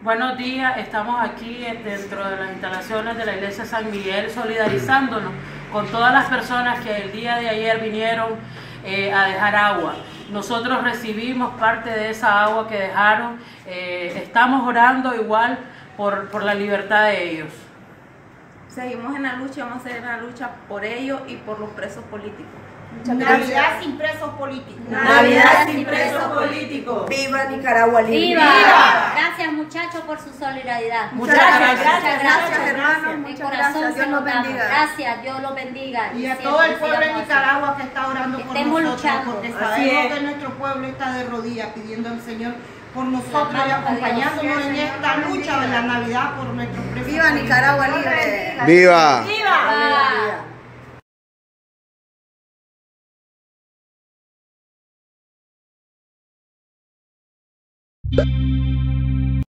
Buenos días, estamos aquí dentro de las instalaciones de la Iglesia San Miguel solidarizándonos con todas las personas que el día de ayer vinieron a dejar agua. Nosotros recibimos parte de esa agua que dejaron, estamos orando igual por la libertad de ellos. Seguimos en la lucha, vamos a seguir en la lucha por ellos y por los presos políticos. Muchas gracias. Navidad sin presos políticos. Navidad sin presos políticos. ¡Viva Nicaragua libre! ¡Viva! Gracias, muchachos, por su solidaridad. Muchas gracias. Gracias, hermanos. Mi Muchas corazón gracias. se Dios lo los damos. bendiga. Gracias, Dios los bendiga. Y a todo el pueblo de Nicaragua que está orando por Estemos nosotros, luchando. porque Así sabemos es. que nuestro pueblo está de rodillas pidiendo al Señor por nosotros y acompañándonos en esta lucha de la Navidad por nuestros presos. ¡Viva Nicaragua libre! ¡Viva! ¡Viva! ¡Viva!